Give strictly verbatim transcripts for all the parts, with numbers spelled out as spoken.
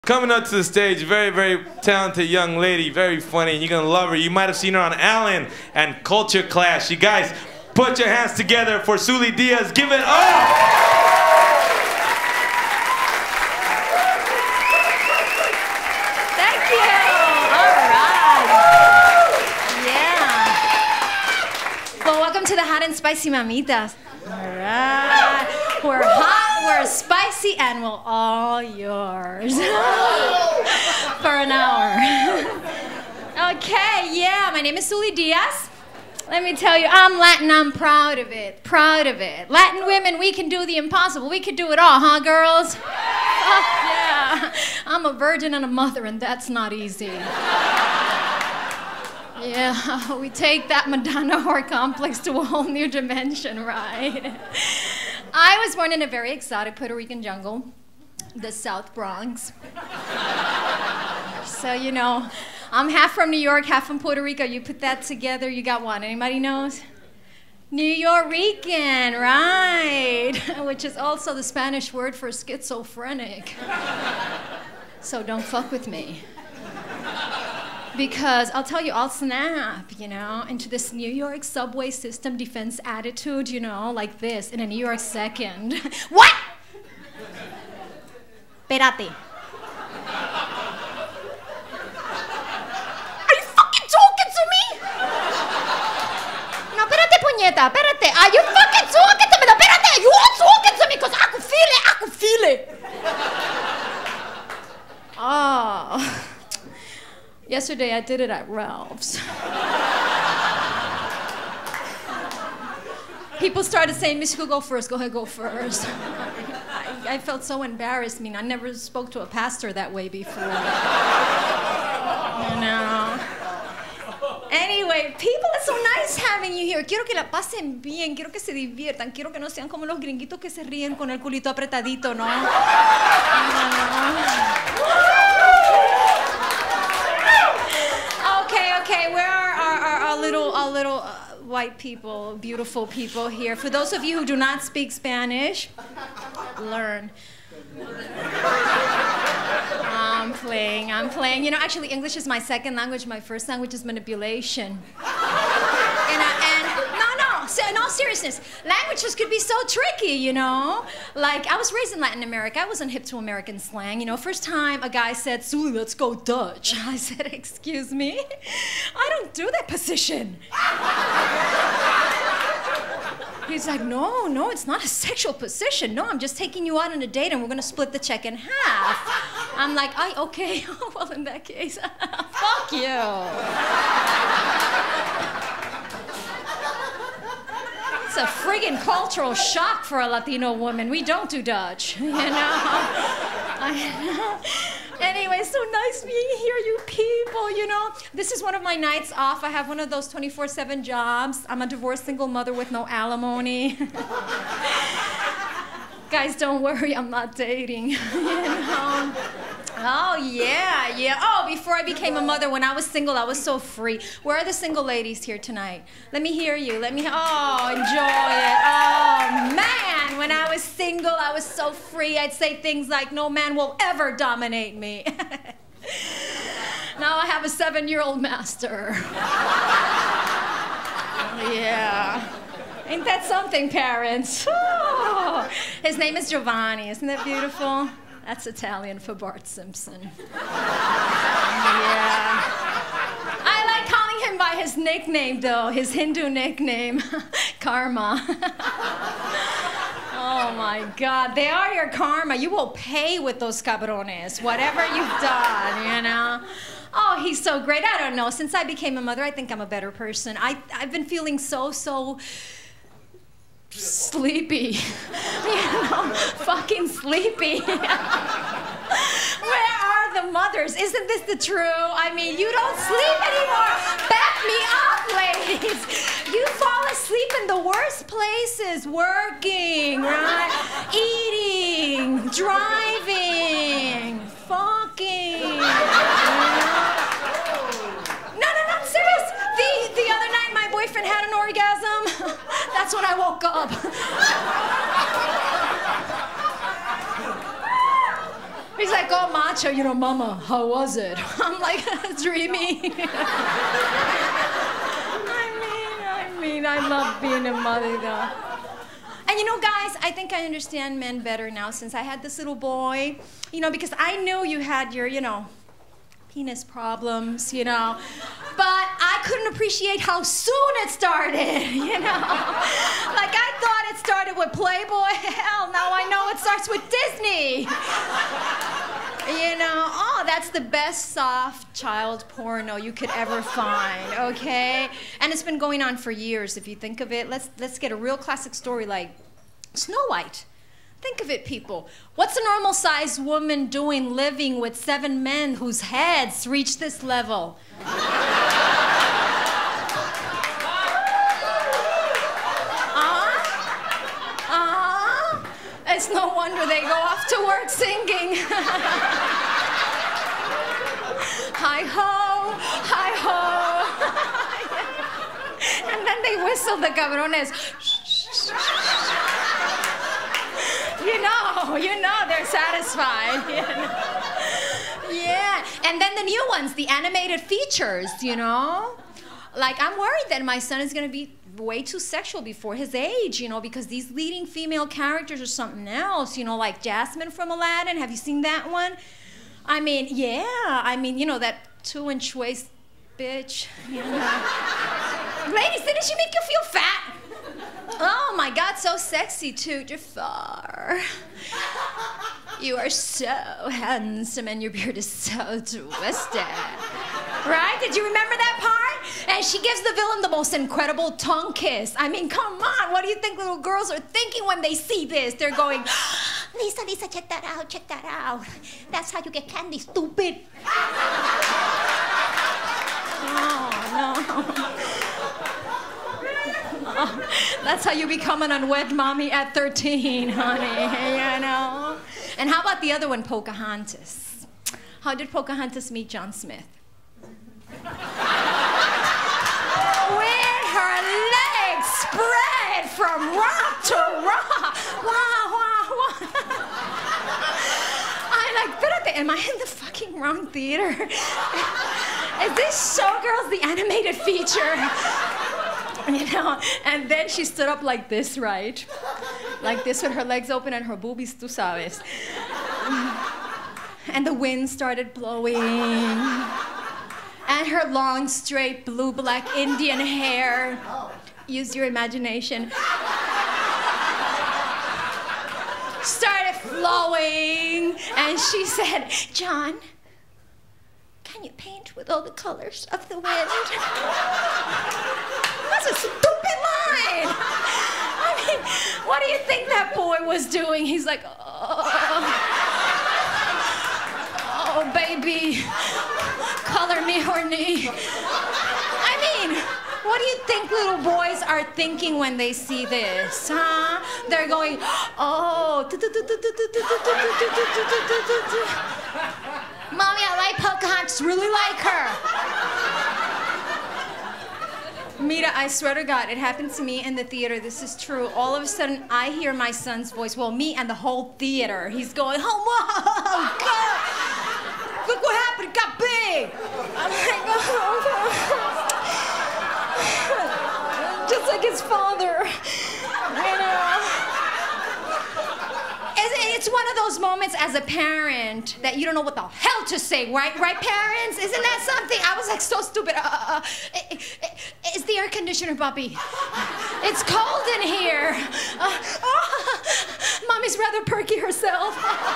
Coming up to the stage, very, very talented young lady, very funny, and you're gonna love her. You might have seen her on Allen and Culture Clash. You guys, put your hands together for Sully Diaz. Give it up! Thank you. All right. Yeah. Well, welcome to the Hot and Spicy Mamitas. All right. We're hot, we're spicy, and we're all yours for an hour. Okay, yeah, my name is Sully Diaz. Let me tell you, I'm Latin, I'm proud of it, proud of it. Latin women, we can do the impossible. We can do it all, huh, girls? Oh, yeah. I'm a virgin and a mother, and that's not easy. Yeah, we take that Madonna whore complex to a whole new dimension, right? I was born in a very exotic Puerto Rican jungle, the South Bronx. So, you know, I'm half from New York, half from Puerto Rico. You put that together, you got one. Anybody knows? New Yorican, right? Which is also the Spanish word for schizophrenic. So don't fuck with me. Because I'll tell you, I'll snap, you know, into this New York subway system defense attitude, you know, like this, in a New York second. What? Espérate. Are you fucking talking to me? No, espérate, puñeta, espérate. Are you fucking talking to me? No, espérate, you are talking to me, because I could feel it, I could feel it. Oh. Yesterday I did it at Ralph's. People started saying, Miss, you could go first, go ahead, go first. I, I felt so embarrassed. I mean, I never spoke to a pastor that way before. You know. Anyway, people, it's so nice having you here. Quiero que la pasen bien, quiero que se diviertan, quiero que no sean como los gringuitos que se ríen con el culito apretadito, ¿no? No. Okay, okay, where are our, our, our little, our little uh, white people, beautiful people here? For those of you who do not speak Spanish, learn. I'm playing, I'm playing. You know, actually, English is my second language. My first language is manipulation. And, I, and no, no, so in all seriousness, languages could be so tricky, you know? Like, I was raised in Latin America. I wasn't hip to American slang. You know, first time a guy said, Sully, let's go Dutch. I said, excuse me? I don't do that position. He's like, no, no, it's not a sexual position. No, I'm just taking you out on a date and we're gonna split the check in half. I'm like, I, okay, well, in that case, fuck you. It's a friggin' cultural shock for a Latino woman. We don't do Dutch, you know? I, anyway, so nice being here, you people, you know? This is one of my nights off. I have one of those twenty-four seven jobs. I'm a divorced single mother with no alimony. Guys, don't worry, I'm not dating, you know? Oh, yeah, yeah. Oh, before I became a mother, when I was single, I was so free. Where are the single ladies here tonight? Let me hear you. Let me, oh, enjoy it. Oh, man, when I was single, I was so free. I'd say things like, no man will ever dominate me. Now I have a seven-year-old master. Yeah. Ain't that something, parents? Oh. His name is Giovanni. Isn't that beautiful? That's Italian for Bart Simpson. Yeah. I like calling him by his nickname, though, his Hindu nickname, Karma. Oh, my God. They are your karma. You will pay with those cabrones, whatever you've done, you know? Oh, he's so great. I don't know. Since I became a mother, I think I'm a better person. I, I've been feeling so, so... sleepy, you know, fucking sleepy. Where are the mothers? Isn't this the true? I mean, you don't sleep anymore. Back me up, ladies. You fall asleep in the worst places, working, right? Eating, driving, fucking. No, no, no, I'm serious. The, the other night, my boyfriend had an orgasm. That's when I woke up. He's like, like all macho, you know, mama, how was it? I'm like, dreamy. I mean, I mean, I love being a mother, though. And you know, guys, I think I understand men better now since I had this little boy, you know, because I knew you had your, you know, penis problems, you know, but I couldn't appreciate how soon it started, you know. Like, I thought it started with Playboy. Hell, now I know it starts with Disney. You know, oh, that's the best soft child porno you could ever find, okay? And it's been going on for years, if you think of it. Let's, let's get a real classic story like Snow White. Think of it, people. What's a normal-sized woman doing living with seven men whose heads reach this level? Uh, uh, it's no wonder they go off to work singing. Hi-ho, hi-ho. And then they whistle, the cabrones. You know, you know they're satisfied. You know? Yeah, and then the new ones, the animated features, you know? Like, I'm worried that my son is gonna be way too sexual before his age, you know, because these leading female characters are something else, you know, like Jasmine from Aladdin. Have you seen that one? I mean, yeah, I mean, you know, that two-inch waist bitch, you know. Ladies, didn't she make you feel fat? Oh my God, so sexy too, Jafar. You are so handsome and your beard is so twisted. Right? Did you remember that part? And she gives the villain the most incredible tongue kiss. I mean, come on, what do you think little girls are thinking when they see this? They're going, Lisa, Lisa, check that out, check that out. That's how you get candy, stupid. Oh, no. Oh, that's how you become an unwed mommy at thirteen, honey, you know? And how about the other one, Pocahontas? How did Pocahontas meet John Smith? With her legs spread from rock to rock. Wow, wow, wow. I'm like, espérate, am I in the fucking wrong theater? Is this Showgirls, the animated feature? You know, and then she stood up like this, right? Like this with her legs open and her boobies, tú sabes. And the wind started blowing. And her long, straight, blue-black Indian hair, use your imagination, started flowing. And she said, John, can you paint with all the colors of the wind? That's a stupid line. I mean, what do you think that boy was doing? He's like, oh, oh baby, color me horny. I mean, what do you think little boys are thinking when they see this, huh? They're going, oh. Mommy, I like Pocahontas, really like her. Mira, I swear to God, it happened to me in the theater. This is true. All of a sudden, I hear my son's voice. Well, me and the whole theater. He's going, oh, whoa, God. Look what happened, it got big. I'm like, oh, just like his father, you know. It's one of those moments as a parent that you don't know what the hell to say, right? Right, parents? Isn't that something? I was like so stupid. Uh, uh, uh, it's the air conditioner, puppy. It's cold in here. Uh, oh, Mommy's rather perky herself.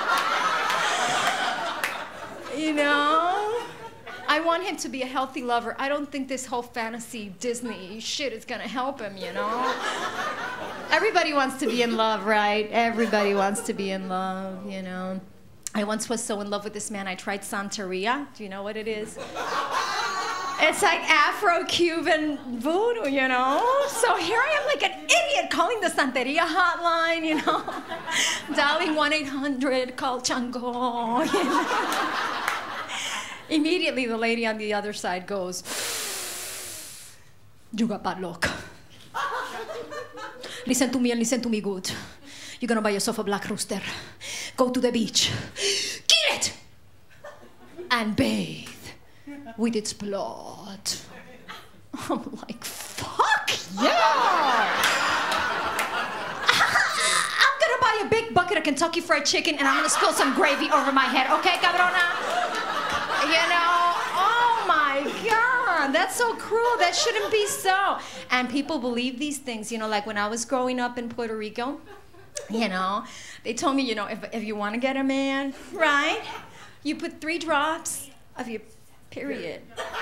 You know? I want him to be a healthy lover. I don't think this whole fantasy Disney shit is gonna help him, you know? Everybody wants to be in love, right? Everybody wants to be in love, you know? I once was so in love with this man, I tried Santeria. Do you know what it is? It's like Afro-Cuban voodoo, you know? So here I am like an idiot calling the Santeria hotline, you know? Dialing one eight hundred, call Chango, you know? Immediately, the lady on the other side goes, you got bad luck. Listen to me and listen to me good. You're gonna buy yourself a black rooster. Go to the beach. Kill it! and bathe with its blood. I'm like, fuck yeah! I'm gonna buy a big bucket of Kentucky Fried Chicken and I'm gonna spill some gravy over my head, okay, cabrona? You know, oh my God, that's so cruel. That shouldn't be so. And people believe these things, you know, like when I was growing up in Puerto Rico, you know, they told me, you know, if, if you want to get a man, right, you put three drops of your period.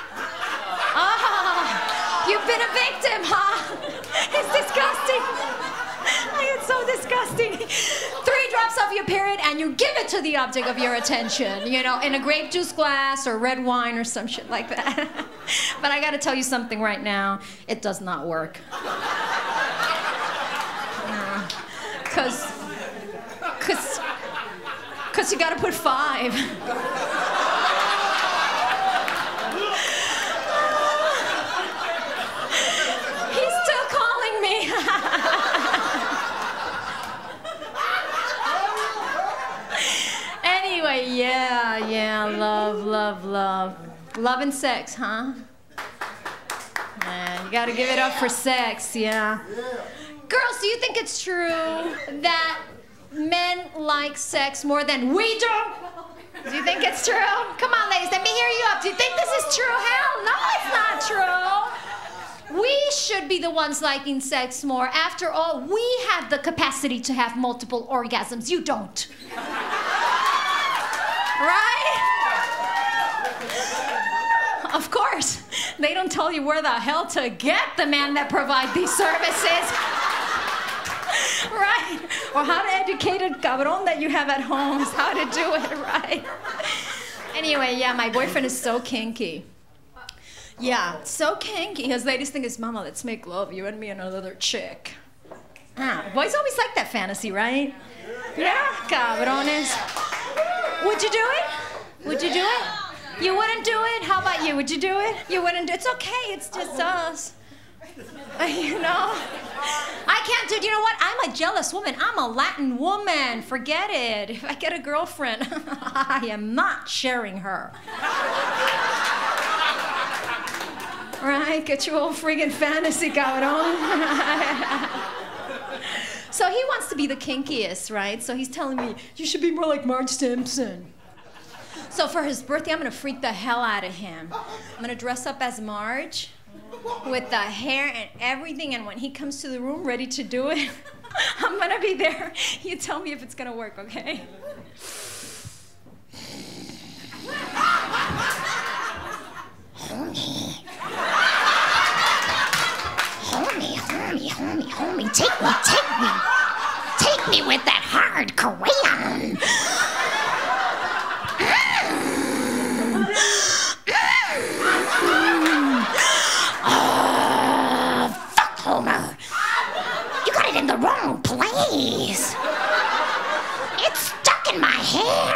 Ah, you've been a victim, huh? It's disgusting. It's so disgusting. Three drops of your period and you give it to the object of your attention, you know, in a grape juice glass or red wine or some shit like that. But I gotta tell you something right now, it does not work. No. Cause, cause, cause you gotta put five. He's still calling me. Anyway, yeah, yeah, love, love, love. Love and sex, huh? Yeah, you gotta give it up for sex, yeah. Girls, do you think it's true that men like sex more than we do? Do you think it's true? Come on, ladies, let me hear you up. Do you think this is true? Hell no, it's not true. We should be the ones liking sex more. After all, we have the capacity to have multiple orgasms. You don't. Right? Of course. They don't tell you where the hell to get the man that provide these services. Right? Or how to educate a cabron that you have at home is how to do it, right? Anyway, yeah, my boyfriend is so kinky. Yeah, so kinky. His latest thing is, Mama, let's make love, you and me and another chick. Ah, boys always like that fantasy, right? Yeah, cabrones. Would you do it? Would you do it? You wouldn't do it? How about you? Would you do it? You wouldn't do it? It's okay, it's just us. You know? I can't do it. You know what? I'm a jealous woman. I'm a Latin woman. Forget it. If I get a girlfriend, I am not sharing her. Right? Get your old friggin' fantasy going on. So he wants to be the kinkiest, right? So he's telling me, you should be more like Marge Simpson. So for his birthday, I'm gonna freak the hell out of him. I'm gonna dress up as Marge with the hair and everything, and when he comes to the room ready to do it, I'm gonna be there. You tell me if it's gonna work, okay? Homie. Homie, homie, homie, homie, take me, take me. Take me with that hard crayon. Oh, fuck, Homer. You got it in the wrong place. It's stuck in my hair.